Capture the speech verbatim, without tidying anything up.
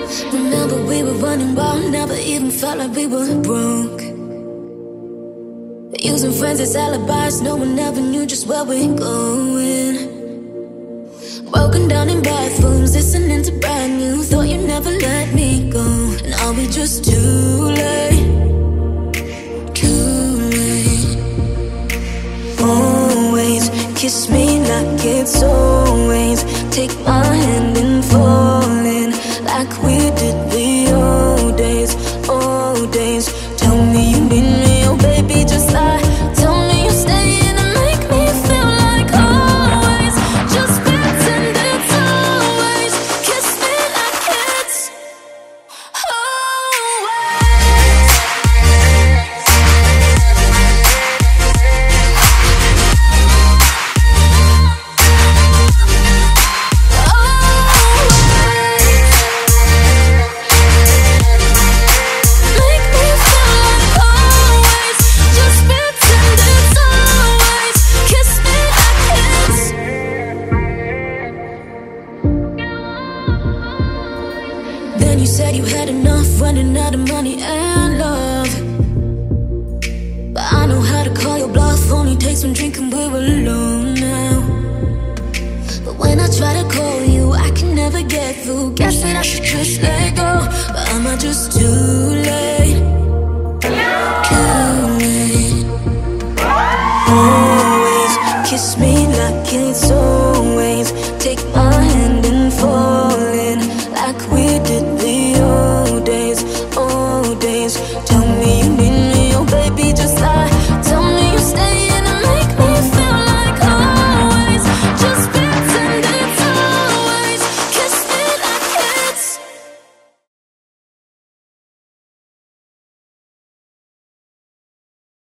Remember we were running wild, never even felt like we were broke. Using friends as alibis, no one ever knew just where we're going. Broken down in bathrooms, listening to brand new. Thought you'd never let me go. And are we just too late? Too late. Always kiss me like it's always. Take my hand and fall in like we did the old days, old days. Tell me you need me, oh baby, just lie. Tell me you're staying and make me feel like always. Just pretend it's always. Kiss me like it's Then you said you had enough, running out of money and love. But I know how to call your bluff, only takes one drink and we're alone now. But when I try to call you, I can never get through. Guess that I should just let go, but am I just too